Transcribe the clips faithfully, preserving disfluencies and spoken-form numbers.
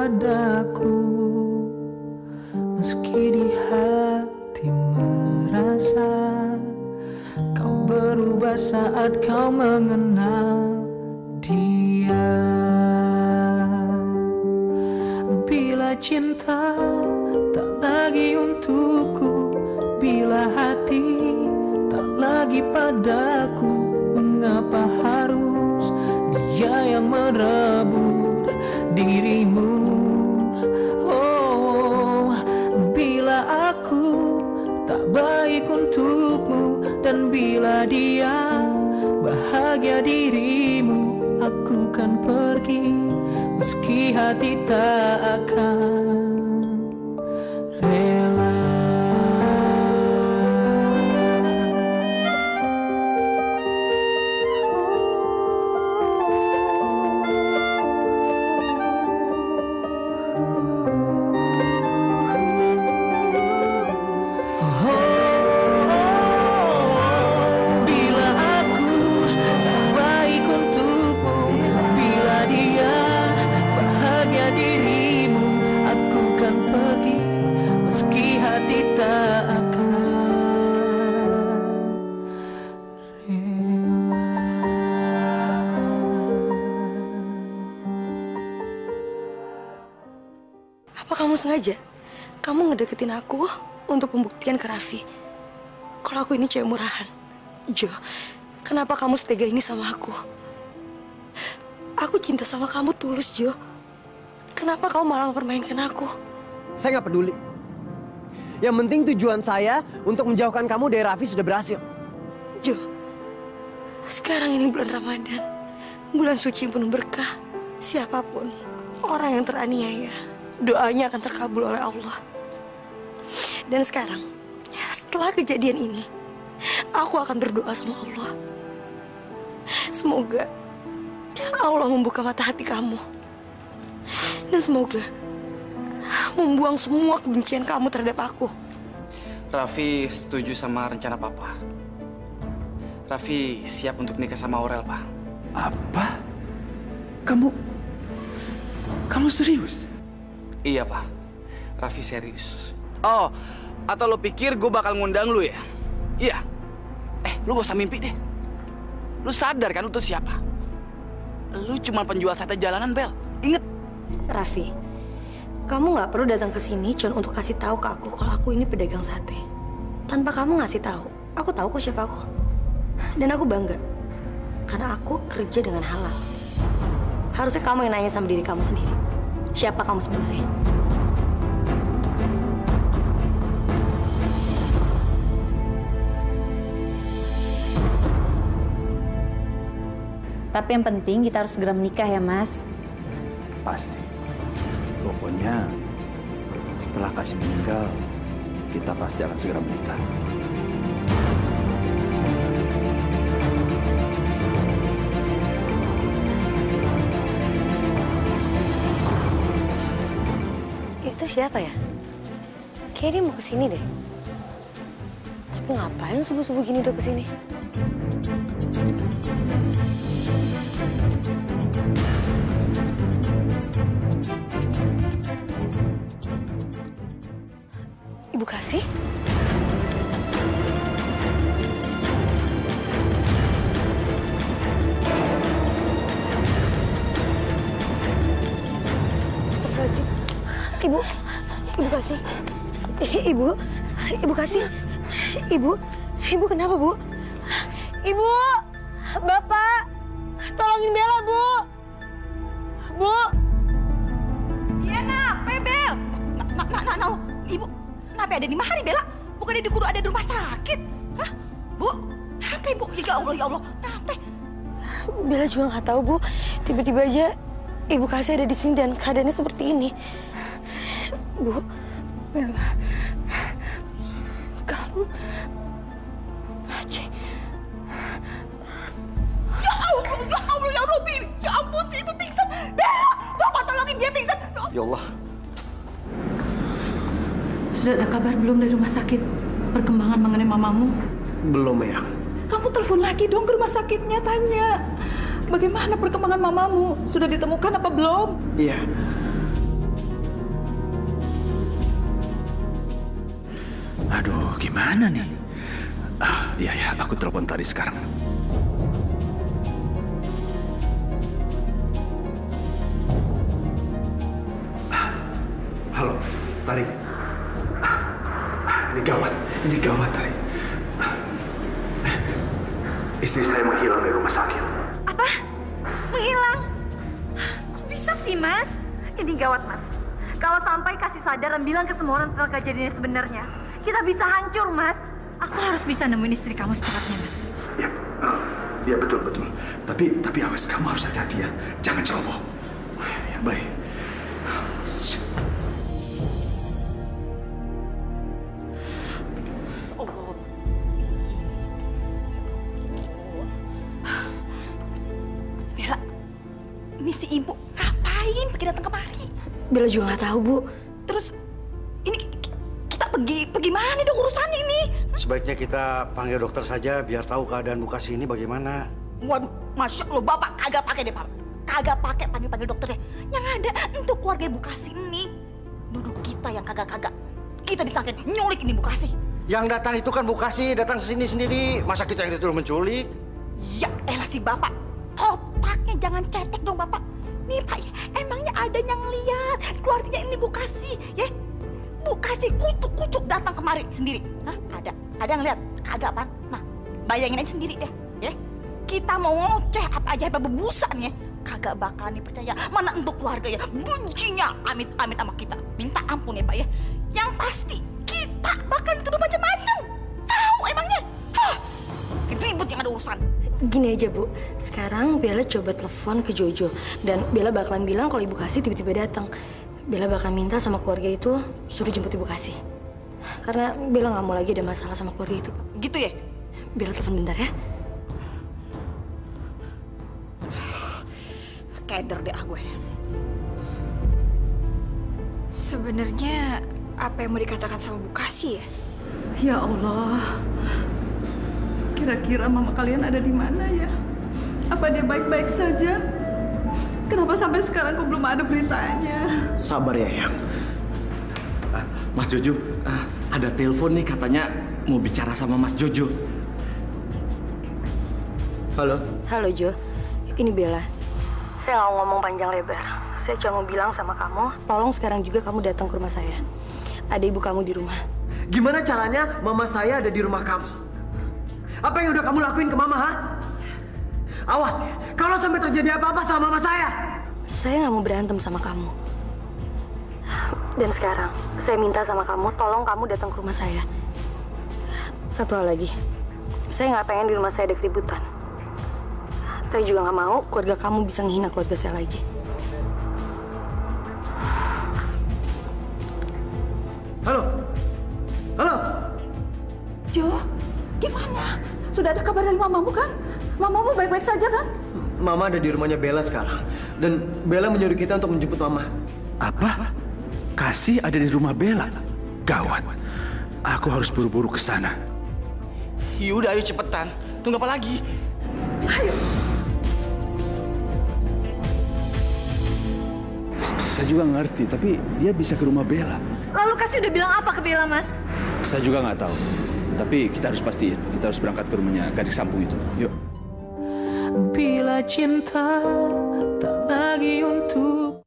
padaku, meski di hati merasa kau berubah saat kau mengenal dia. Bila cinta tak lagi untukku, bila hati tak lagi padaku, mengapa harus dia yang merebut dirimu? Oh, bila aku tak baik untukmu, dan bila dia bahagia dirimu, aku kan pergi meski hati tak akan rela. Kamu sengaja, kamu ngedeketin aku untuk pembuktian ke Raffi kalau aku ini cewek murahan. Jo, kenapa kamu setega ini sama aku? Aku cinta sama kamu tulus, Jo. Kenapa kamu malah mempermainkan aku? Saya nggak peduli. Yang penting tujuan saya untuk menjauhkan kamu dari Raffi sudah berhasil. Jo, sekarang ini bulan Ramadan, bulan suci yang penuh berkah. Siapapun orang yang teraniaya, doanya akan terkabul oleh Allah. Dan sekarang, setelah kejadian ini, aku akan berdoa sama Allah. Semoga Allah membuka mata hati kamu. Dan semoga membuang semua kebencian kamu terhadap aku. Raffi setuju sama rencana Papa. Raffi siap untuk nikah sama Aurel, Pak. Apa? Kamu... Kamu serius? Iya, Pak. Raffi serius. Oh, atau lo pikir gue bakal ngundang lu ya? Iya. Eh, lu gak usah mimpi deh. Lu sadar kan lu tuh siapa? Lu cuma penjual sate jalanan, Bel. Ingat. Raffi, kamu nggak perlu datang ke sini cuma untuk kasih tahu ke aku kalau aku ini pedagang sate. Tanpa kamu ngasih tahu, aku tahu kok siapa aku. Dan aku bangga karena aku kerja dengan halal. Harusnya kamu yang nanya sama diri kamu sendiri. Siapa kamu sebenarnya? Tapi yang penting kita harus segera menikah ya, Mas. Pasti. Pokoknya setelah Kasih meninggal, kita pasti akan segera menikah. Itu siapa ya? Kayaknya dia mau kesini deh. Tapi ngapain subuh-subuh gini udah kesini? Ibu Kasih? Astagfirullahaladzim. Ibu, Ibu Kasih. Ibu, Ibu Kasih. Ibu, Ibu kenapa, Bu? Ibu, Bapak, tolongin Bella, Bu. Bu. Iya, nak, Bel. Nak, nak, nak, nak, Ibu, kenapa ada di Mahari, Bella? Bukannya di kudu ada di rumah sakit? Hah? Bu, apa Ibu? Ya Allah, ya Allah, kenapa? Bella juga nggak tahu, Bu. Tiba-tiba aja Ibu Kasih ada di sini dan keadaannya seperti ini. Bu, Bella, kamu, Aceh. Ya Allah, ya Allah, ya Robi, ya ampun si Ibu pingsan. Bella, Bapak tolongin dia pingsan. Ya Allah. Sudah ada kabar belum dari rumah sakit? Perkembangan mengenai mamamu? Belum ya. Kamu telepon lagi dong ke rumah sakitnya, tanya. Bagaimana perkembangan mamamu? Sudah ditemukan apa belum? Iya. Aduh, gimana nih? Ah, iya ya, aku telepon Tari sekarang. Halo, Tari. Ini gawat, ini gawat, Tari. Istri saya menghilang dari rumah sakit. Apa? Menghilang? Kok bisa sih, Mas? Ini gawat, Mas. Kalau sampai kasih sadar dan bilang ke semua orang tentang kejadian sebenarnya, kita bisa hancur, Mas. Aku harus bisa nemuin istri kamu secepatnya, Mas. Ya, uh, ya betul betul. Tapi tapi awas, kamu harus hati-hati ya. Jangan ceroboh. Ya, baik. Bella, ini si ibu ngapain pergi datang kemari? Bella juga nggak tahu, Bu. Terus ini kita pergi pergi mana dong urusan ini? Sebaiknya kita panggil dokter saja biar tahu keadaan Bu Kasih ini bagaimana. Waduh, masya Allah, bapak kagak pakai deh, Pak. Kagak pakai panggil-panggil dokter ya. Yang ada untuk keluarga Bu Kasih ini. Duduk kita yang kagak-kagak. Kita disangkain nyulik ini Bu Kasih. Yang datang itu kan Bu Kasih, datang ke sini sendiri. Masa kita yang dituduh menculik? Ya elah si bapak. Otaknya jangan cetek dong, Bapak. Nih, Pak, ya, emangnya ada yang lihat keluarganya ini Bu Kasih, ya? Bu Kasih kucuk-kucuk datang kemari sendiri. Hah? Ada. Ada yang lihat? Kagak, Pan. Nah, bayangin aja sendiri deh, ya. Kita mau ngoceh apa aja, apa bebusan ya. Kagak bakalan dipercaya. Mana untuk keluarga ya, bencinya amit-amit sama kita. Minta ampun ya, Pak, ya. Yang pasti, kita bakalan dituduh macam-macam. Tahu emangnya? Hah? Ribut yang ada urusan. Gini aja, Bu. Sekarang Bella coba telepon ke Jojo. Dan Bella bakalan bilang kalau Ibu Kasih tiba-tiba datang. Bella bakalan minta sama keluarga itu suruh jemput Ibu Kasih. Karena Bella nggak mau lagi ada masalah sama keluarga itu, Pak. Gitu ya? Bella telepon bentar ya. Keder deh ah gue. Sebenarnya apa yang mau dikatakan sama Bu Kasih ya? Ya Allah. Kira-kira mama kalian ada di mana ya? Apa dia baik-baik saja? Kenapa sampai sekarang kok belum ada beritanya? Sabar ya, Yang. Uh, Mas Jojo, uh, ada telepon nih katanya mau bicara sama Mas Jojo. Halo? Halo, Jo. Ini Bella. Saya nggak ngomong panjang lebar. Saya cuma mau bilang sama kamu, tolong sekarang juga kamu datang ke rumah saya. Ada ibu kamu di rumah. Gimana caranya mama saya ada di rumah kamu? Apa yang udah kamu lakuin ke mama, ha? Awas ya, kalau sampai terjadi apa-apa sama mama saya. Saya nggak mau berantem sama kamu. Dan sekarang, saya minta sama kamu, tolong kamu datang ke rumah saya. Satu hal lagi, saya nggak pengen di rumah saya ada keributan. Saya juga nggak mau keluarga kamu bisa menghina keluarga saya lagi. Halo? Halo? Jo, gimana? Sudah ada kabar dari mamamu kan? Mamamu baik-baik saja kan? Mama ada di rumahnya Bella sekarang. Dan Bella menyuruh kita untuk menjemput mama. Apa? Kasih ada di rumah Bella? Gawat. Aku harus buru-buru ke sana. Yaudah, ayo cepetan. Tunggu apa lagi? Ayo. Saya juga ngerti, tapi dia bisa ke rumah Bella. Lalu Kasih udah bilang apa ke Bella, Mas? Saya juga nggak tahu. Tapi kita harus pastiin, kita harus berangkat ke rumahnya gadis kampung itu. Yuk. Bila cinta tak lagi untuk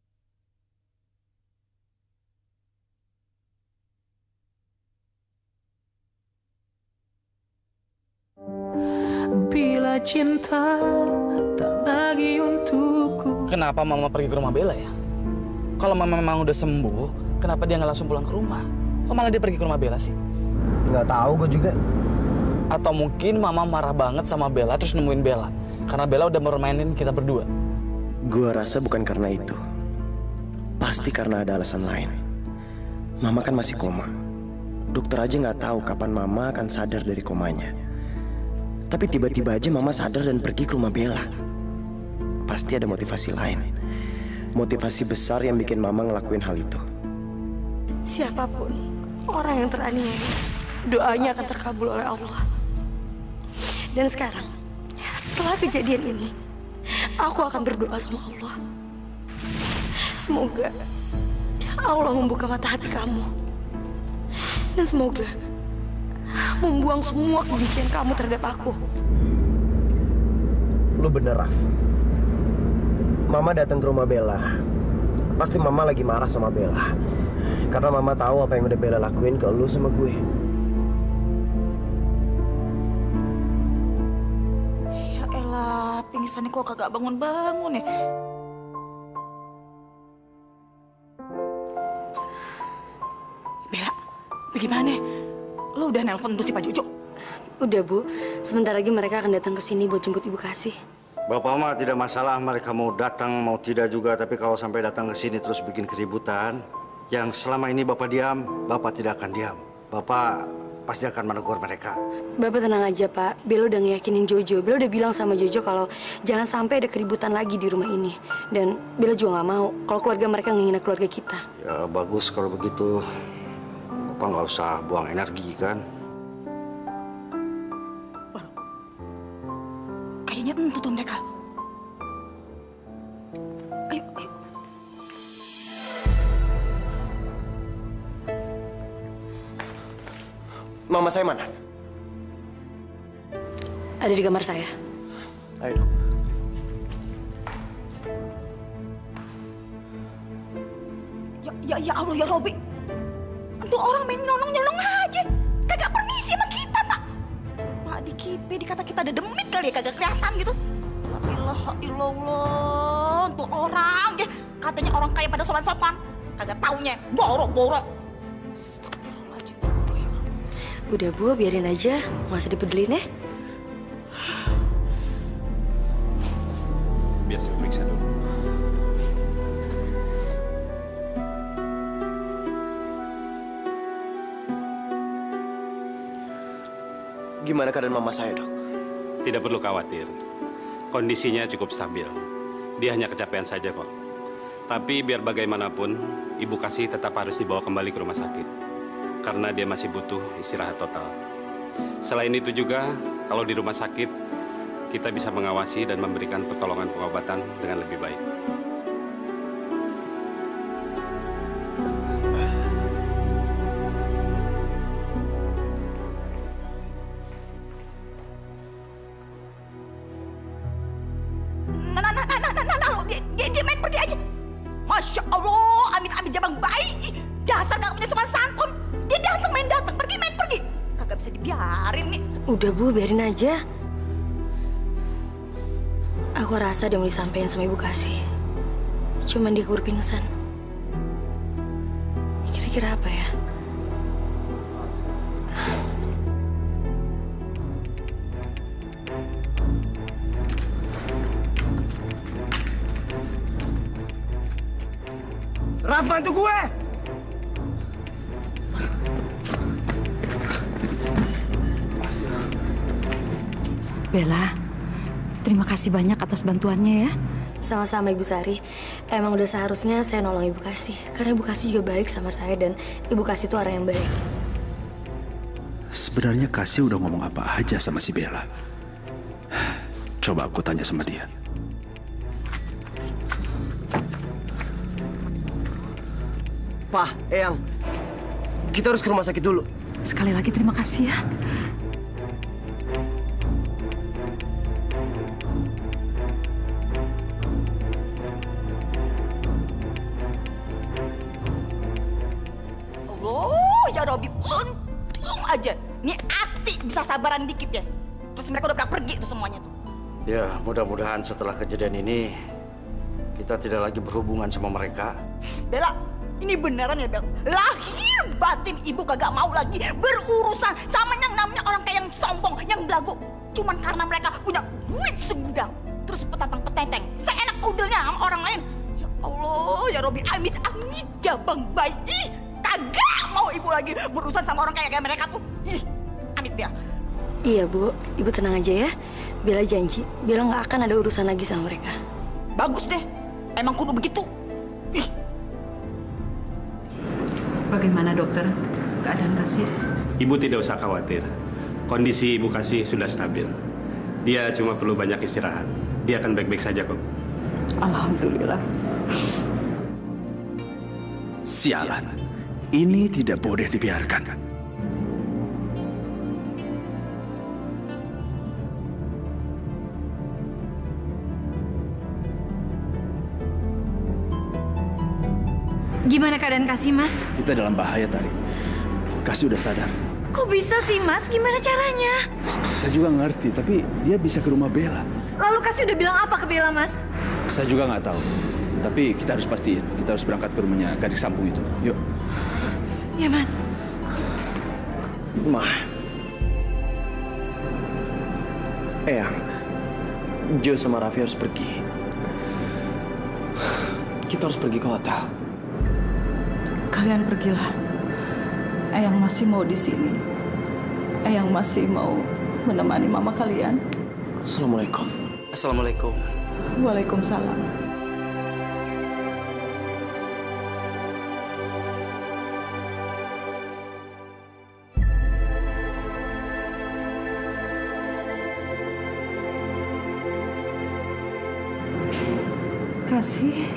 Bila cinta tak lagi untukku. Kenapa mama pergi ke rumah Bella ya? Kalau mama memang udah sembuh, kenapa dia nggak langsung pulang ke rumah? Kok malah dia pergi ke rumah Bella sih? Nggak tahu gue juga. Atau mungkin mama marah banget sama Bella terus nemuin Bella. Karena Bella udah mermainin kita berdua. Gue rasa bukan karena itu. Pasti karena ada alasan lain. Mama kan masih koma. Dokter aja nggak tahu kapan mama akan sadar dari komanya. Tapi tiba-tiba aja mama sadar dan pergi ke rumah Bella. Pasti ada motivasi lain. Motivasi besar yang bikin mama ngelakuin hal itu. Siapapun orang yang teraniaya, doanya akan terkabul oleh Allah. Dan sekarang, setelah kejadian ini, aku akan berdoa sama Allah. Semoga Allah membuka mata hati kamu. Dan semoga Membuang semua kebencian kamu terhadap aku. Lu bener, Raf. Mama datang ke rumah Bella. Pasti Mama lagi marah sama Bella. Karena Mama tahu apa yang udah Bella lakuin ke lu sama gue. Ya elah, pingsannya kok kagak bangun-bangun ya. Bella, bagaimana? Lu udah nelpon tuh si Pak Jojo? Udah, Bu. Sebentar lagi mereka akan datang ke sini buat jemput Ibu Kasih. Bapak mah tidak masalah mereka mau datang mau tidak juga, tapi kalau sampai datang ke sini terus bikin keributan, yang selama ini Bapak diam, Bapak tidak akan diam. Bapak pasti akan menegur mereka. Bapak tenang aja, Pak. Bella udah ngeyakinin Jojo. Bella udah bilang sama Jojo kalau jangan sampai ada keributan lagi di rumah ini. Dan Bella juga nggak mau kalau keluarga mereka ngehina keluarga kita. Ya bagus kalau begitu. Bapak nggak usah buang energi kan. Kayaknya tentu tuh mereka. Ayo, ayo. Mama saya mana? Ada di kamar saya. Ayo, Dok. Ya, ya, ya Allah, ya Robi. Itu orang main nyelonong-nyelong aja. Kagak permisi sama kita, Pak. Pak, di kipe dikata kita ada demit kali ya, kagak kelihatan gitu. La ilaha illallah. Tuh orang ya. Katanya orang kaya pada sopan-sopan. Kagak taunya, borok-borok. Udah, Bu, biarin aja. Nggak usah dipedulin ya. Biar saya periksa dulu. Gimana keadaan Mama saya, Dok? Tidak perlu khawatir. Kondisinya cukup stabil. Dia hanya kecapean saja kok. Tapi biar bagaimanapun, Ibu Kasih tetap harus dibawa kembali ke rumah sakit. Karena dia masih butuh istirahat total. Selain itu juga, kalau di rumah sakit, kita bisa mengawasi dan memberikan pertolongan pengobatan dengan lebih baik. Nah, nah, nah, nah, nah, nah, nah, lo, dia, dia, dia main pergi aja. Masya Allah, amit-amit jabang bayi. Dasar gak punya sopan santun. Dia datang main datang, pergi main pergi. Kagak bisa dibiarin nih. Udah, Bu, biarin aja. Aku rasa dia mau disampaikan sama Ibu Kasih. Cuman dia keburu pingsan. Kira-kira apa ya? Raf, bantu gue! Bella, terima kasih banyak atas bantuannya ya. Sama-sama, Ibu Sari. Emang udah seharusnya saya nolong Ibu Kasih. Karena Ibu Kasih juga baik sama saya dan Ibu Kasih itu orang yang baik. Sebenarnya Kasih udah ngomong apa aja sama si Bella. Coba aku tanya sama dia. Pak, Eyang, kita harus ke rumah sakit dulu. Sekali lagi terima kasih ya. Oh, ya Robi, untung aja. Nih Ati bisa sabaran dikit ya. Terus mereka udah pada pergi tuh semuanya tuh. Ya, mudah-mudahan setelah kejadian ini kita tidak lagi berhubungan sama mereka. Bella, ini beneran ya, Bel? Lahir batin ibu kagak mau lagi berurusan sama yang namanya orang kayak yang sombong, yang belagu. Cuman karena mereka punya duit segudang. Terus petantang-petenteng, seenak udelnya sama orang lain. Ya Allah, ya Robi, amit-amit jabang bayi. Ih, kagak mau ibu lagi berurusan sama orang kayak kayak mereka tuh. Ih, amit dia. Iya, Bu. Ibu tenang aja ya. Bella janji, Bella nggak akan ada urusan lagi sama mereka. Bagus deh. Emang kudu begitu. Ih. Bagaimana dokter? Keadaan Kasih? Ibu tidak usah khawatir. Kondisi Ibu Kasih sudah stabil. Dia cuma perlu banyak istirahat. Dia akan baik-baik saja kok. Alhamdulillah. Sialan. Ini tidak boleh dibiarkan. Gimana keadaan Kasih, Mas? Kita dalam bahaya, Tari. Kasih udah sadar. Kok bisa sih, Mas? Gimana caranya? Saya juga ngerti, tapi dia bisa ke rumah Bella. Lalu Kasih udah bilang apa ke Bella, Mas? Saya juga nggak tahu. Tapi kita harus pastiin. Kita harus berangkat ke rumahnya gadis Sampung itu. Yuk. Ya, Mas. Ma. Eyang, Jo sama Raffi harus pergi. Kita harus pergi ke hotel. Kalian pergilah. Eyang masih mau di sini. Eyang masih mau menemani mama kalian. Assalamualaikum. Assalamualaikum. Waalaikumsalam. Kasih,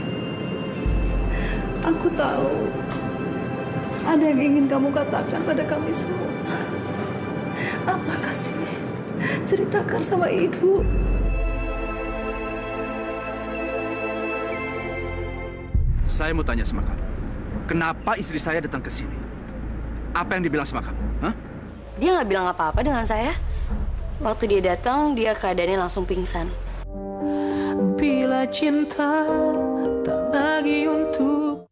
aku tahu ada yang ingin kamu katakan pada kami semua. Apa, Kasih? Ceritakan sama ibu. Saya mau tanya sama kamu. Kenapa istri saya datang ke sini? Apa yang dibilang sama kamu? Hah? Dia nggak bilang apa-apa dengan saya. Waktu dia datang, dia keadaannya langsung pingsan. Bila cinta tak lagi untuk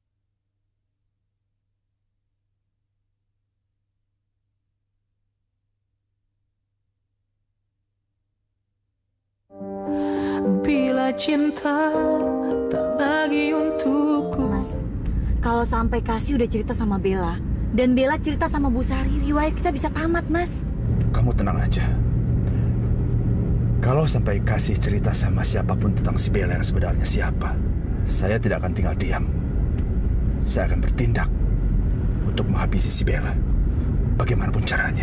Bila cinta tak lagi untukku. Mas, kalau sampai Kasih udah cerita sama Bella dan Bella cerita sama Bu Sari, riwayat kita bisa tamat, Mas. Kamu tenang aja. Kalau sampai Kasih cerita sama siapapun tentang si Bella yang sebenarnya siapa, saya tidak akan tinggal diam. Saya akan bertindak untuk menghabisi si Bella, bagaimanapun caranya.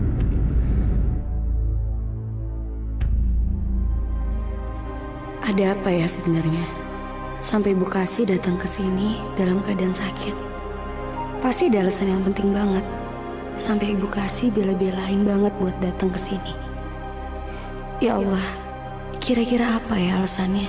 Ada apa ya sebenarnya? Sampai Bu Kasih datang ke sini dalam keadaan sakit. Pasti ada alasan yang penting banget. Sampai Ibu Kasih bela-belain banget buat datang ke sini. Ya Allah, kira-kira apa ya alasannya?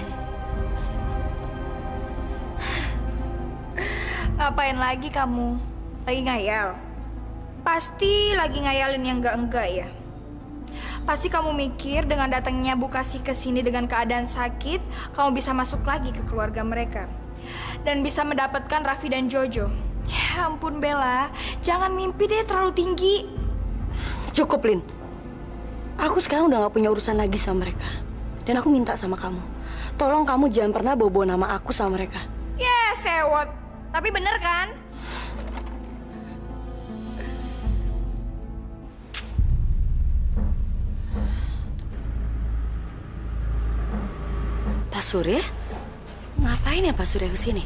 Ngapain lagi kamu? Lagi ngayal? Pasti lagi ngayalin yang enggak-enggak ya? Pasti kamu mikir dengan datangnya Bu Kasih ke sini dengan keadaan sakit, kamu bisa masuk lagi ke keluarga mereka. Dan bisa mendapatkan Raffi dan Jojo. Ya ampun Bella, jangan mimpi deh terlalu tinggi. Cukup, Lin. Aku sekarang udah gak punya urusan lagi sama mereka. Dan aku minta sama kamu, tolong kamu jangan pernah bawa-bawa nama aku sama mereka. Ya, yeah, sewot. Tapi bener kan? Pak Surya? Ngapain ya Pak Surya kesini?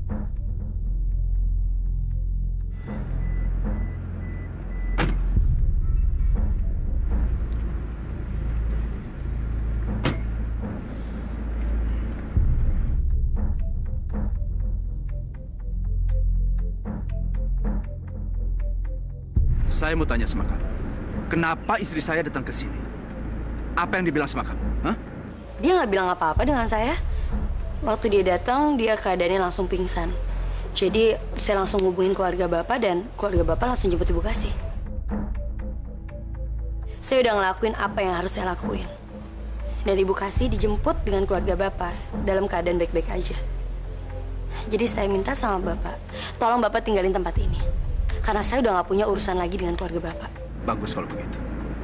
Saya mau tanya sama kamu. Kenapa istri saya datang ke sini? Apa yang dibilang sama kamu? Hah? Dia nggak bilang apa-apa dengan saya. Waktu dia datang, dia keadaannya langsung pingsan. Jadi saya langsung hubungin keluarga Bapak dan keluarga Bapak langsung jemput Ibu Kasih. Saya udah ngelakuin apa yang harus saya lakuin. Dan Ibu Kasih dijemput dengan keluarga Bapak dalam keadaan baik-baik aja. Jadi saya minta sama Bapak, tolong Bapak tinggalin tempat ini. Karena saya udah nggak punya urusan lagi dengan keluarga Bapak. Bagus kalau begitu.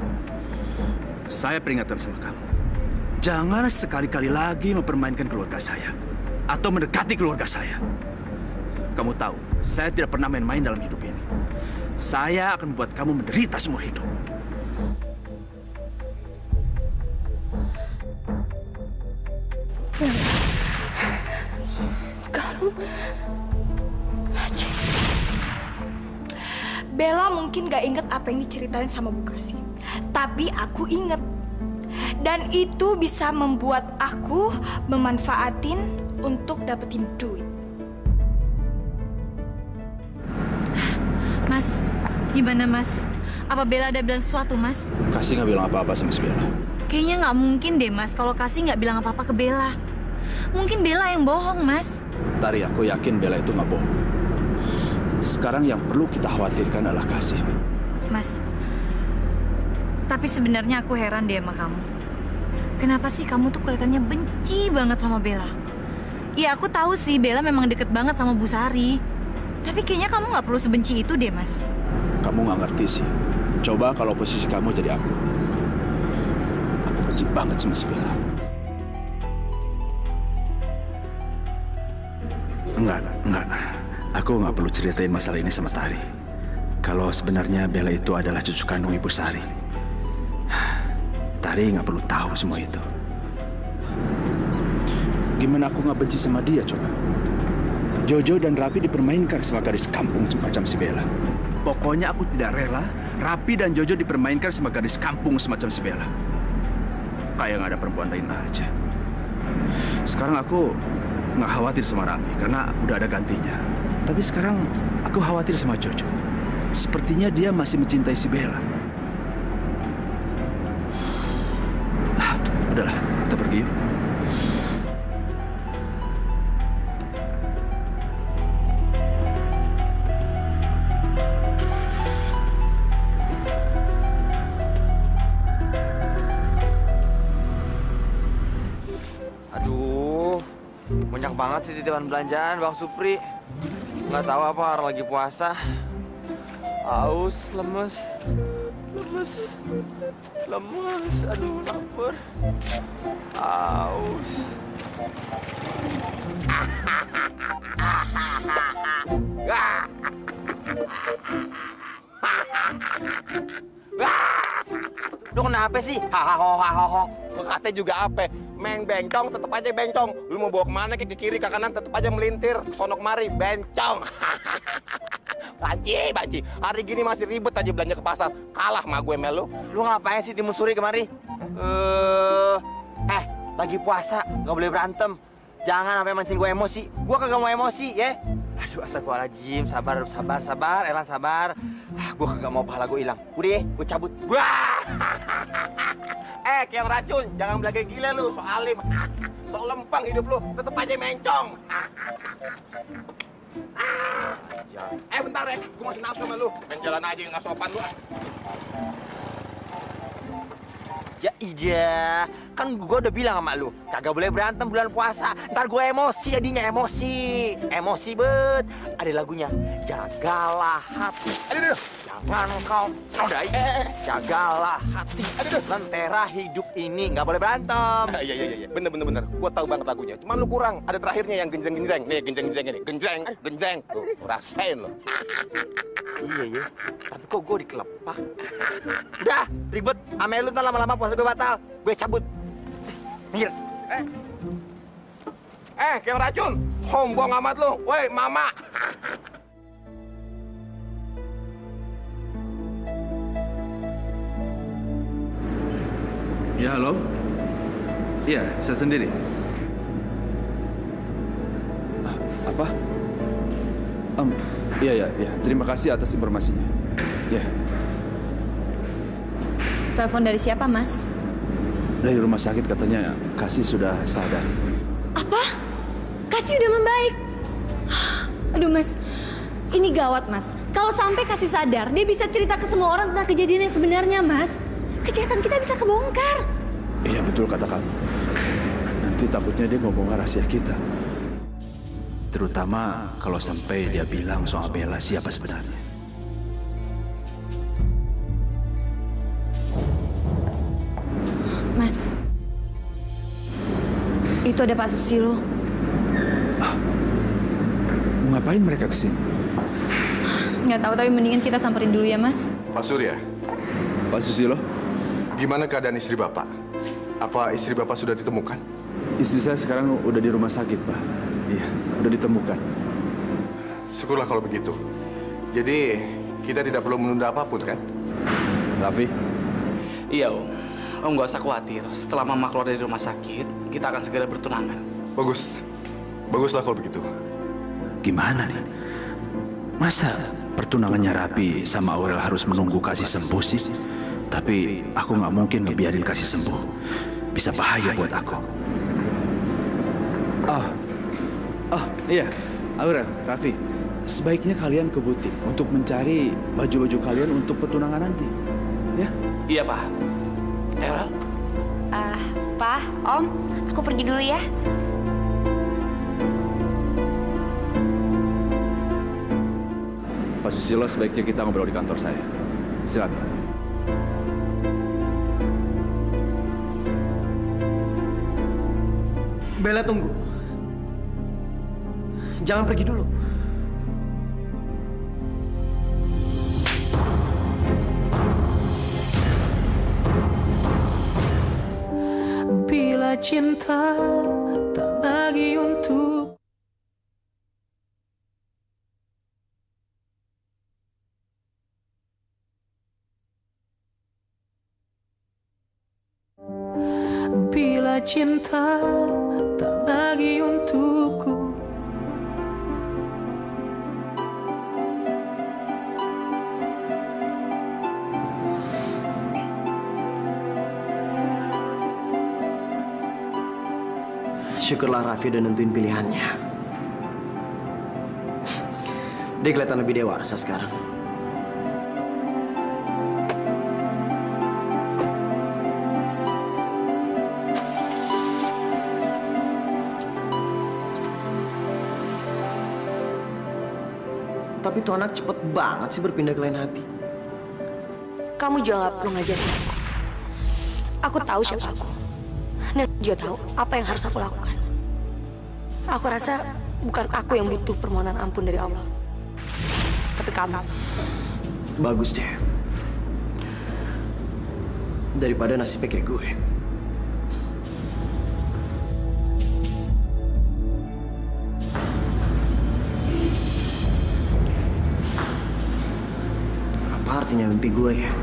Saya peringatkan sama kamu. Jangan sekali-kali lagi mempermainkan keluarga saya. Atau mendekati keluarga saya. Kamu tahu, saya tidak pernah main-main dalam hidup ini. Saya akan membuat kamu menderita seumur hidup. Kalau... Bella mungkin gak inget apa yang diceritain sama Bu Kasih. Tapi aku inget. Dan itu bisa membuat aku memanfaatin untuk dapetin duit. Mas, gimana Mas? Apa Bella ada bilang sesuatu, Mas? Kasih nggak bilang apa-apa sama si Bella. Kayaknya nggak mungkin deh, Mas, kalau Kasih nggak bilang apa-apa ke Bella. Mungkin Bella yang bohong, Mas. Tari, aku yakin Bella itu nggak bohong. Sekarang yang perlu kita khawatirkan adalah Kasih. Mas, tapi sebenarnya aku heran deh sama kamu. Kenapa sih kamu tuh kelihatannya benci banget sama Bella? Ya aku tahu sih Bella memang deket banget sama Bu Sari. Tapi kayaknya kamu nggak perlu sebenci itu deh, Mas. Kamu nggak ngerti sih. Coba kalau posisi kamu jadi aku. Aku benci banget sama si Bella. Enggak, enggak. Aku nggak perlu ceritain masalah ini sama Tari. Kalau sebenarnya Bella itu adalah cucu kandung Ibu Sari. Tari nggak perlu tahu semua itu. Gimana aku nggak benci sama dia, coba? Jojo dan Rapi dipermainkan sama gadis kampung semacam si Bella. Pokoknya aku tidak rela Rapi dan Jojo dipermainkan sama gadis kampung semacam si Bella. Kayak nggak ada perempuan lain aja. Sekarang aku nggak khawatir sama Rapi karena udah ada gantinya. Tapi sekarang aku khawatir sama Jojo. Sepertinya dia masih mencintai si Bella. Ah, udahlah, kita pergi yuk. Banyak banget sih titipan belanjaan Bang Supri. Nggak tahu apa orang lagi puasa. Aus, lemes, lemes, lemes. Aduh, lapar. Aus. Lu kenapa sih? Hahaha, hahaha. Katanya juga apa? Meng bencong, tetep aja bencong. Lu mau bawa kemana ke kiri, ke kanan, tetep aja melintir. Sono kemari, bencong. Banci, banci. Hari gini masih ribet aja belanja ke pasar. Kalah sama gue, Mel, lu. Lu ngapain sih timun suri kemari? Eh, eh, lagi puasa, nggak boleh berantem. Jangan sampai mancing gue emosi. Gue kagak mau emosi, ya. Aduh, astagfirullahaladzim. Sabar, sabar, sabar. Elang, sabar. Ah, gue kagak mau pahala gue hilang. Udah ya, gue cabut. Wah! Eh, kayak racun. Jangan belaga gila lu, so alim. So lempang hidup lu. Tetep aja mencong. Eh, bentar ya. Gue masih nafsu sama lu. Main jalan aja yang nggak sopan lu. Ya iya, kan gue udah bilang sama lu, kagak boleh berantem bulan puasa. Ntar gue emosi jadinya, emosi. Emosi bet. Ada lagunya, jagalah hati. Aduh, jangan kau nodai. Eh, jagalah hati. Aduh, lentera hidup ini nggak boleh berantem. Iya, iya, iya. Bener, bener, bener. Gue tahu banget lagunya. Cuman lu kurang. Ada terakhirnya yang genjreng-genjreng. Nih, genjreng-genjreng ini. Genjreng, genjreng. Tuh, rasain lo. Iya, iya. Tapi kok gue dikelepah? Udah, ribet. Ame lu ntar lama-lama puasa gue batal. Gue cabut. Minggir. Eh. Eh, kayak racun. Sombong amat lu. Woi, mama. Ya, halo? Iya, saya sendiri. Ah, apa? Um, iya, iya, iya. Terima kasih atas informasinya. Ya. Telepon dari siapa, Mas? Dari rumah sakit katanya Kasih sudah sadar. Apa? Kasih udah membaik? Aduh, Mas. Ini gawat, Mas. Kalau sampai Kasih sadar, dia bisa cerita ke semua orang tentang kejadian yang sebenarnya, Mas. Kejahatan kita bisa kebongkar. Iya, betul kata kamu. Nanti takutnya dia ngomong rahasia kita. Terutama kalau sampai dia bilang soal Bella siapa sebenarnya. Mas, itu ada Pak Susilo. Ah, mau ngapain mereka kesini? Nggak tahu, tapi mendingan kita samperin dulu ya, Mas. Pak Surya. Pak Susilo. Gimana keadaan istri Bapak? Apa istri Bapak sudah ditemukan? Istri saya sekarang udah di rumah sakit, Pak. Iya, udah ditemukan. Syukurlah kalau begitu. Jadi, kita tidak perlu menunda apapun, kan? Raffi? Iya, Om. Om nggak usah khawatir. Setelah Mama keluar dari rumah sakit, kita akan segera bertunangan. Bagus. Baguslah kalau begitu. Gimana nih? Masa pertunangannya Rapi sama Aurel harus menunggu Kasih sembuh sih? Tapi aku nggak mungkin ngebiarin Kasih sembuh. Bisa bahaya buat aku. Oh, oh iya, Aurel, Raffi, sebaiknya kalian ke butik untuk mencari baju-baju kalian untuk petunangan nanti, ya? Iya, Pak. Aurel? Ah, Pak, Om, aku pergi dulu ya. Pak Susilo, sebaiknya kita ngobrol di kantor saya. Silakan. Bella, tunggu. Jangan pergi dulu. Bila cinta tak lagi untuk Bila cinta tak lagi untukku. Syukurlah Raffi udah nentuin pilihannya. Dia kelihatan lebih dewasa sekarang. Tapi tuh anak cepet banget sih berpindah ke lain hati. Kamu juga gak perlu ngajarin aku. Aku tahu siapa aku. Dan aku juga tahu apa yang harus aku lakukan. Aku rasa bukan aku yang butuh permohonan ampun dari Allah. Tapi kamu. Bagus deh. Daripada nasibnya kayak gue. Apa artinya mimpi gue ya?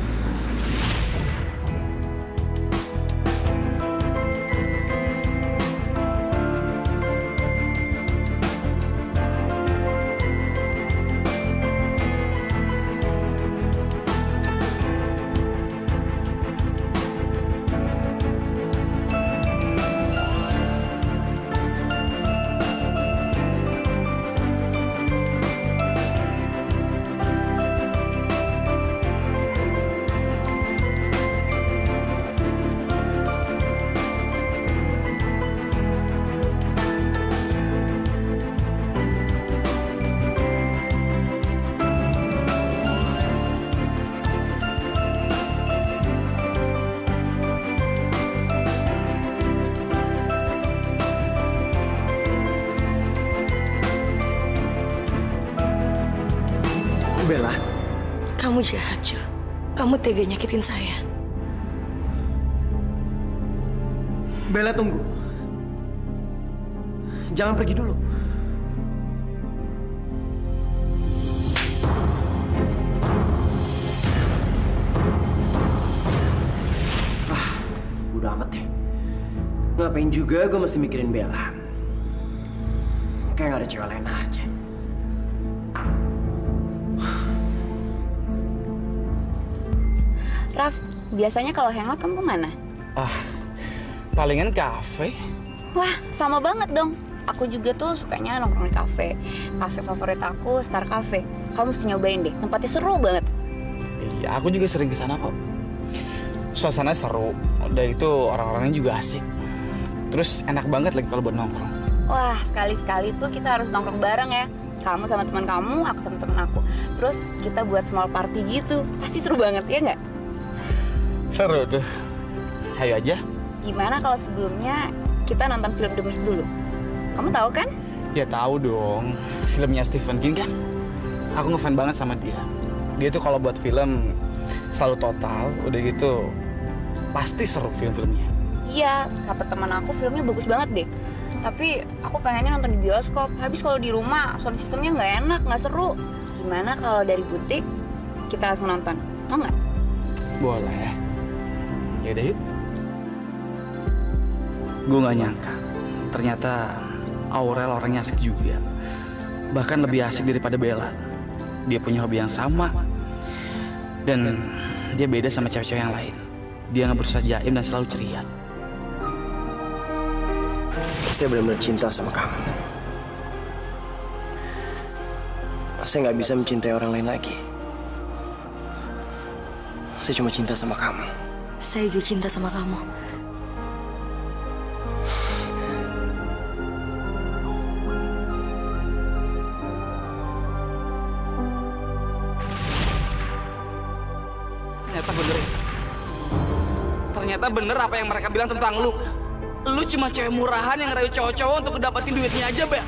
Bella. Kamu jahat, Jo. Kamu tega nyakitin saya. Bella, tunggu. Jangan pergi dulu. Ah, udah amat deh. Ngapain juga gue mesti mikirin Bella? Kayak gak ada cewek lain aja. Raf, biasanya kalau hangout kamu kemana? Ah, palingan kafe. Wah, sama banget dong. Aku juga tuh sukanya nongkrong di kafe. Kafe favorit aku, Star Cafe. Kamu mesti nyobain deh, tempatnya seru banget. Iya, aku juga sering kesana kok. Suasana seru, udah itu orang-orangnya juga asik. Terus enak banget lagi kalau buat nongkrong. Wah, sekali-sekali tuh kita harus nongkrong bareng ya. Kamu sama teman kamu, aku sama teman aku. Terus kita buat small party gitu. Pasti seru banget, ya nggak? Seru tuh. Ayo aja. Gimana kalau sebelumnya kita nonton film The Mist dulu? Kamu tahu kan? Ya tahu dong. Filmnya Stephen King kan. Aku ngefan banget sama dia. Dia tuh kalau buat film selalu total. Udah gitu pasti seru film-filmnya. Iya, kata teman aku filmnya bagus banget deh. Tapi aku pengennya nonton di bioskop. Habis kalau di rumah sound sistemnya nggak enak, nggak seru. Gimana kalau dari butik kita langsung nonton? Mau nggak? Boleh. Ya udah yuk. Gue nggak nyangka, ternyata Aurel orangnya asik juga. Bahkan lebih asik daripada Bella. Dia punya hobi yang sama. Dan dia beda sama cewek-cewek yang lain. Dia nggak berusaha jaim dan selalu ceria. Saya benar-benar cinta sama kamu. Saya nggak bisa mencintai orang lain lagi. Saya cuma cinta sama kamu. Saya juga cinta sama kamu. Ternyata bener ya. Ternyata bener apa yang mereka bilang tentang lu. Lu cuma cewek murahan yang ngerayu cowok-cowok untuk dapetin duitnya aja, Bel.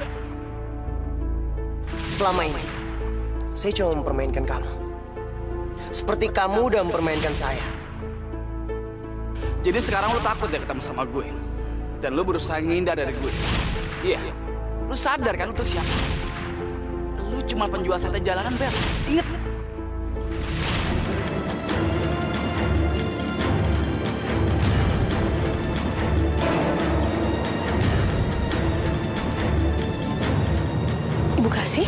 Selama ini, saya cuma mempermainkan kamu. Seperti kamu udah mempermainkan saya. Jadi sekarang lu takut ya ketemu sama gue. Dan lu berusaha ngindar dari gue. Iya. Lu sadar kan lu tuh siapa? Lu cuma penjual sate jalanan, Bel. Ingat. Ibu Kasih?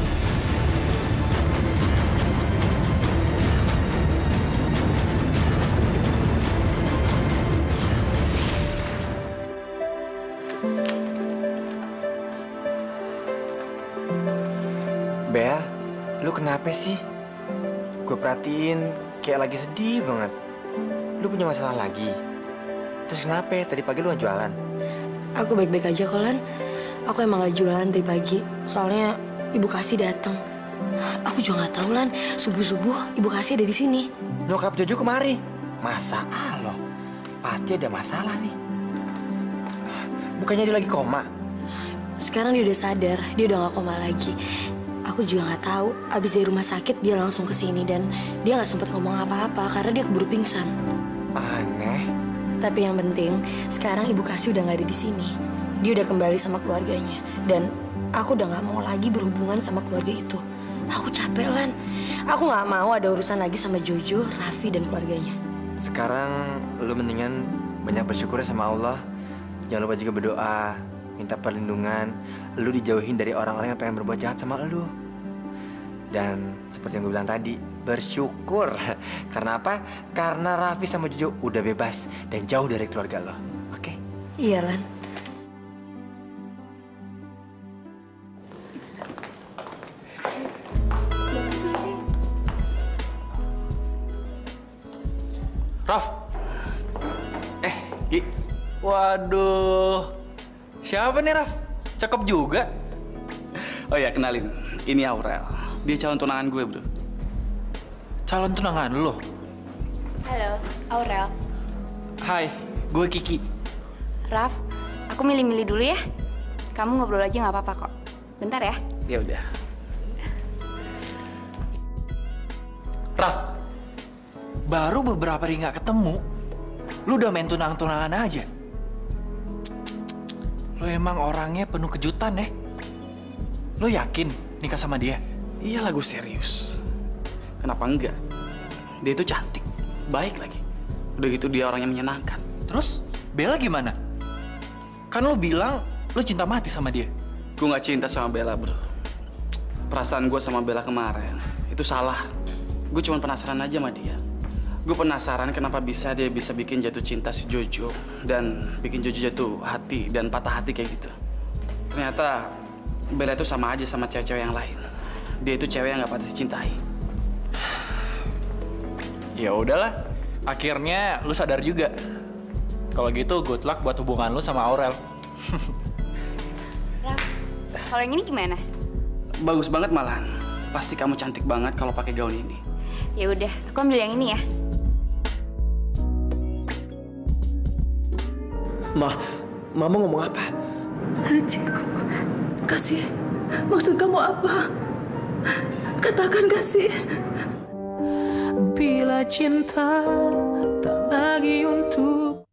Bel, lu kenapa sih? Gue perhatiin kayak lagi sedih banget. Lu punya masalah lagi? Terus kenapa? Tadi pagi lu nggak jualan? Aku baik-baik aja kok, Lan. Aku emang gak jualan tadi pagi. Soalnya Ibu Kasih datang. Aku juga nggak tahu, Lan. Subuh-subuh Ibu Kasih ada di sini. Nyokap Jojo kemari. Masa lo? Pasti ada masalah nih. Bukannya dia lagi koma? Sekarang dia udah sadar. Dia udah gak koma lagi. Aku juga nggak tahu. Abis dari rumah sakit dia langsung ke sini dan dia nggak sempat ngomong apa-apa karena dia keburu pingsan. Aneh. Tapi yang penting sekarang Ibu Kasih udah nggak ada di sini. Dia udah kembali sama keluarganya dan aku udah nggak mau lagi berhubungan sama keluarga itu. Aku capek, Lan. Aku nggak mau ada urusan lagi sama Jojo, Raffi dan keluarganya. Sekarang lu mendingan banyak bersyukur sama Allah. Jangan lupa juga berdoa, minta perlindungan. Lu dijauhin dari orang-orang yang pengen berbuat jahat sama lu. Dan seperti yang gue bilang tadi, bersyukur. Karena apa? Karena Raffi sama Jojo udah bebas dan jauh dari keluarga lo. Oke? Okay? Iya, Lan. Raf. Eh, Ki. Waduh. Siapa nih, Raf? Cakep juga. Oh ya, kenalin. Ini Aurel. Dia calon tunangan gue, bro. Calon tunangan lo? Halo, Aurel. Hai, gue Kiki. Raf, aku milih-milih dulu ya. Kamu ngobrol aja nggak apa-apa kok. Bentar ya. Ya udah. Raf, baru beberapa hari nggak ketemu, lu udah main tunang-tunangan aja. Lo emang orangnya penuh kejutan ya? Lo yakin nikah sama dia? Iyalah, gue serius. Kenapa enggak? Dia itu cantik, baik lagi. Udah gitu dia orangnya menyenangkan. Terus Bella gimana? Kan lo bilang lo cinta mati sama dia. Gue nggak cinta sama Bella, bro. Perasaan gue sama Bella kemarin itu salah. Gue cuma penasaran aja sama dia. Gue penasaran kenapa bisa dia bisa bikin jatuh cinta si Jojo dan bikin Jojo jatuh hati dan patah hati kayak gitu. Ternyata Bella itu sama aja sama cewek-cewek yang lain. Dia itu cewek yang nggak pantas dicintai. Ya udahlah, akhirnya lu sadar juga. Kalau gitu good luck buat hubungan lu sama Aurel. Raf, kalau yang ini gimana? Bagus banget malahan. Pasti kamu cantik banget kalau pakai gaun ini. Ya udah, aku ambil yang ini ya. Ma, Mama ngomong apa? Ciko, Kasih, maksud kamu apa? Katakan, Kasih. Bila cinta tak lagi untuk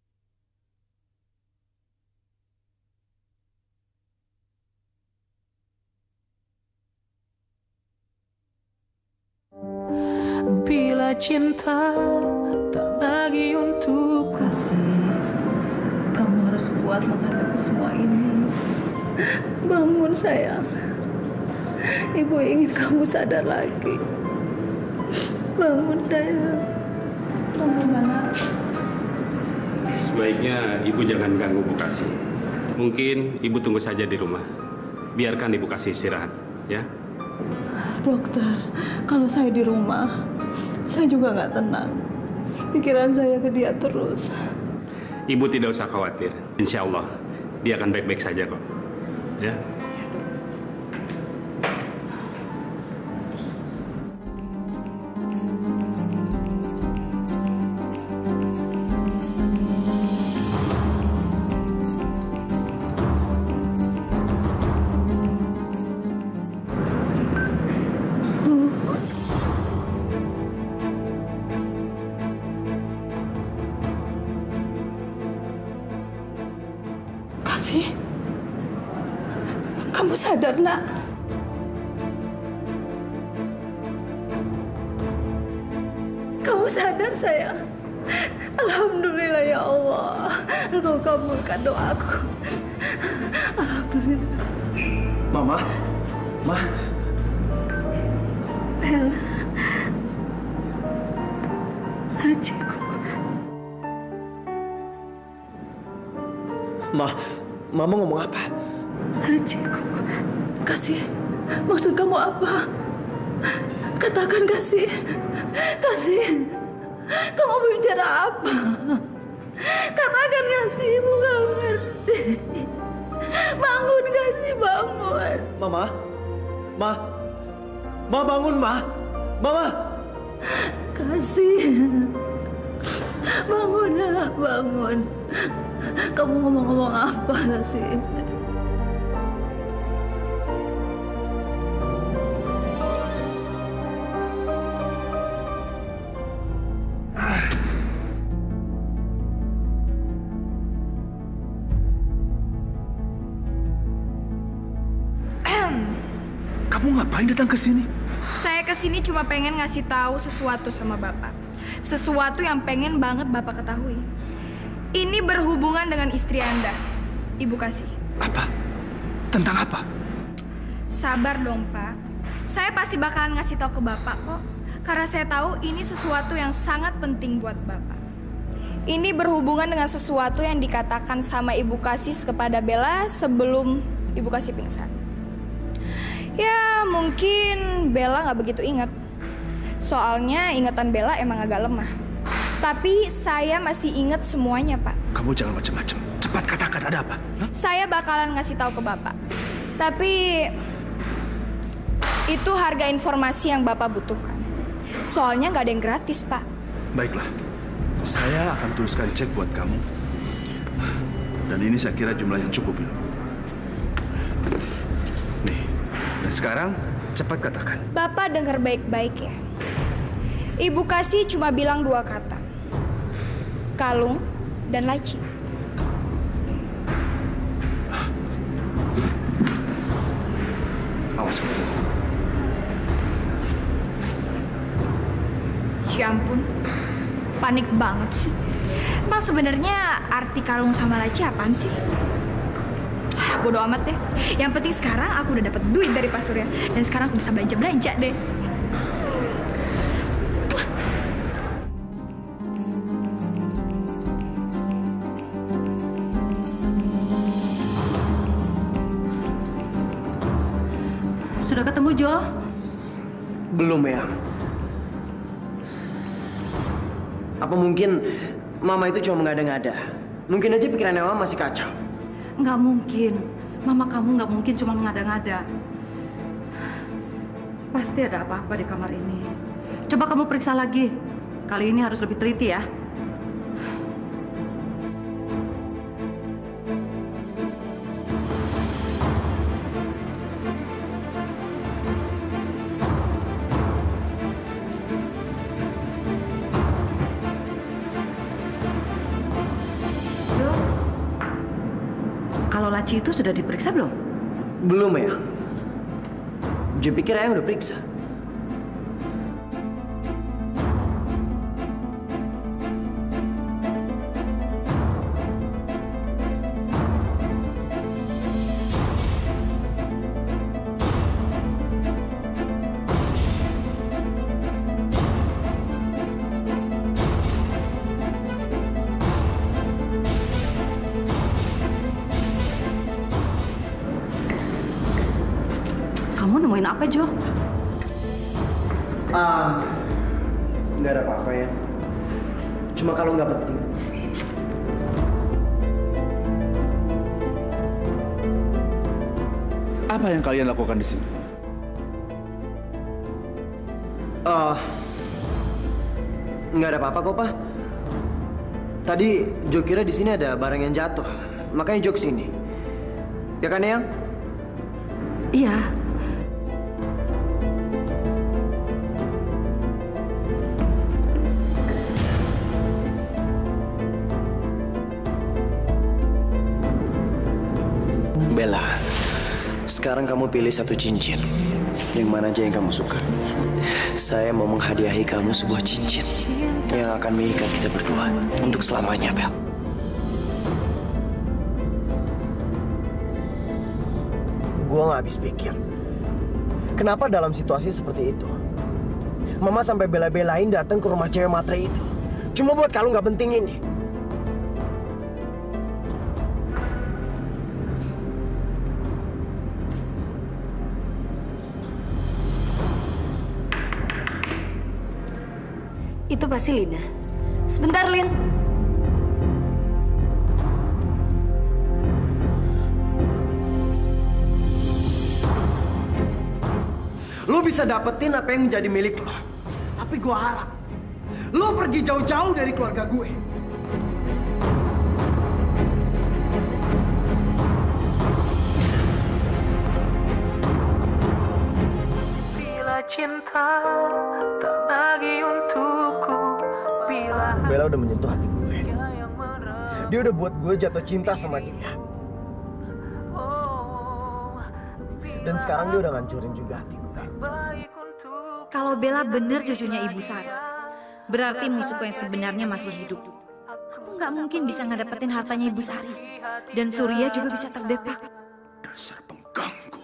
Bila cinta tak lagi untuk Kasih, kamu harus kuat menghadapi semua ini. Bangun, sayang. Ibu ingin kamu sadar lagi. Bangun, sayang. Bangun, mana? Sebaiknya ibu jangan ganggu Bu Kasih. Mungkin ibu tunggu saja di rumah. Biarkan ibu kasih istirahat, ya. Dokter, kalau saya di rumah, saya juga nggak tenang. Pikiran saya ke dia terus. Ibu tidak usah khawatir. Insya Allah, dia akan baik-baik saja kok. Ya. Kasih, kamu sadar, nak? Kamu sadar, sayang? Alhamdulillah ya Allah, Engkau kabulkan doaku. Alhamdulillah. Mama, Ma. Bella, laciku. Ma, Mama ngomong apa? Laciku. Kasih, maksud kamu apa? Katakan, Kasih. Kasih, kamu bicara apa? Katakan, Kasih, ibu gak ngerti. Bangun, Kasih, bangun. Mama, Ma, Ma bangun, Ma. Mama. Kasih, bangun, nak, bangun. Kamu ngomong-ngomong apa, Kasih? Kamu ngapain datang ke sini? Saya ke sini cuma pengen ngasih tahu sesuatu sama Bapak. Sesuatu yang pengen banget Bapak ketahui. Ini berhubungan dengan istri Anda, Ibu Kasih. Apa? Tentang apa? Sabar dong, Pak. Saya pasti bakalan ngasih tahu ke Bapak kok. Karena saya tahu ini sesuatu yang sangat penting buat Bapak. Ini berhubungan dengan sesuatu yang dikatakan sama Ibu Kasih kepada Bella sebelum Ibu Kasih pingsan. Ya, mungkin Bella nggak begitu ingat. Soalnya ingatan Bella emang agak lemah. Tapi saya masih ingat semuanya, Pak. Kamu jangan macam-macam. Cepat katakan, ada apa? Hah? Saya bakalan ngasih tahu ke Bapak. Tapi itu harga informasi yang Bapak butuhkan. Soalnya nggak ada yang gratis, Pak. Baiklah, saya akan tuliskan cek buat kamu. Dan ini saya kira jumlah yang cukup ini. Nih, dan sekarang cepat katakan. Bapak dengar baik-baik ya. Ibu Kasih cuma bilang dua kata. Kalung dan laci. Awas kamu. Ya ampun, panik banget sih. Emang sebenarnya arti kalung sama laci apaan sih? Bodoh amat deh. Yang penting sekarang aku udah dapat duit dari Pak Surya dan sekarang aku bisa belanja-belanja deh. Sudah ketemu, Jo? Belum, ya. Apa mungkin Mama itu cuma mengada-ngada? Mungkin aja pikirannya Mama masih kacau. Nggak mungkin. Mama kamu nggak mungkin cuma mengada-ngada. Pasti ada apa-apa di kamar ini. Coba kamu periksa lagi. Kali ini harus lebih teliti ya. Kalau laci itu sudah diperiksa belum? Belum, ya. Jo pikir Ayang udah periksa. Kamu nemuin apa, Jo? Um, nggak ada apa-apa ya. Cuma kalau nggak penting. Apa yang kalian lakukan di sini? Oh, nggak ada apa-apa kok, Pak. Tadi Jo kira di sini ada barang yang jatuh, makanya Jo kesini. Ya kan, Eyang? Iya. Bella, sekarang kamu pilih satu cincin. Yang mana aja yang kamu suka. Saya mau menghadiahi kamu sebuah cincin yang akan mengikat kita berdua untuk selamanya, Bel. Gua nggak habis pikir. Kenapa dalam situasi seperti itu, Mama sampai bela-belain datang ke rumah cewek matre itu. Cuma buat kalau nggak penting ini. Itu pasti Lina. Sebentar, Lin. Lo bisa dapetin apa yang menjadi milik lo. Tapi gue harap lo pergi jauh-jauh dari keluarga gue. Bila cinta tak lagi untukku, bila Bella udah menyentuh hati gue. Dia udah buat gue jatuh cinta sama dia. Dan sekarang dia udah ngancurin juga hati gue. Kalau Bella bener cucunya Ibu Sari, berarti musuhku yang sebenarnya masih hidup. Aku nggak mungkin bisa ngedapetin hartanya Ibu Sari. Dan Surya juga bisa terdepak. Dasar pengganggu.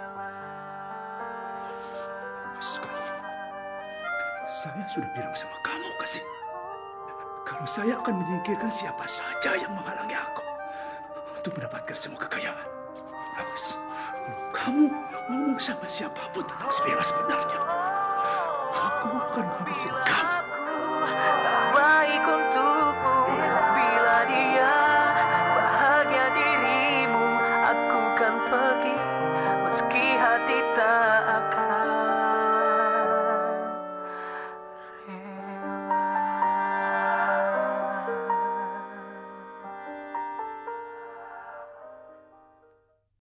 Sekarang, saya sudah bilang sama kamu, Kasih. Kalau saya akan menyingkirkan siapa saja yang menghalangi aku untuk mendapatkan semua kekayaan. Awas, kamu ngomong sama siapapun tentang Bella sebenarnya, aku akan menghabisin kamu. baik untukku, bila dia bahagia dirimu, aku kan pergi.